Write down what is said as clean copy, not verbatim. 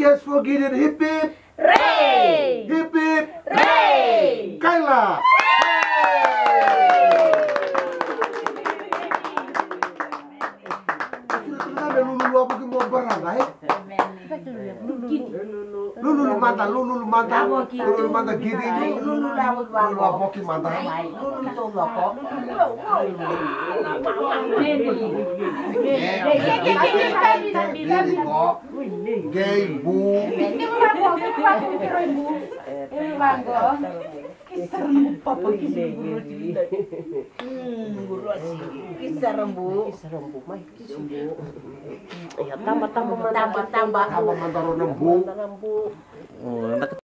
Yes for Gideon. Hip hip. Ray! Hip hip. Ray! Kayla. Lulu apa ke mau barangay? Lulu mata gini lulu apa ke mata? Lulu to loko. Gay bu. Kisah rembu. Ya tambah Tambah. Apa mantaro nembu? rembu.